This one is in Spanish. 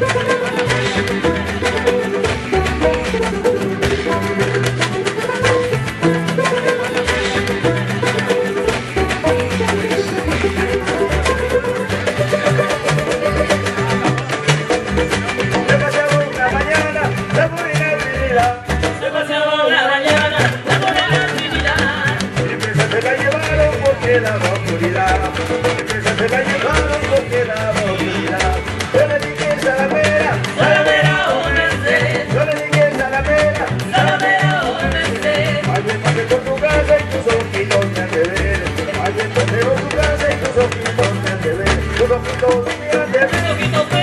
La oscuridad, se la llevaron porque la oscuridad. Yo le dije Salamera, Salamera, ónese. yo le dije Salamera, Salamera, ónese. alguien pase por tu casa y tus ojitos me han de ver. Alguien pase por tu casa y tus ojitos me han de ver. Tus ojitos me han de ver. Tus ojitos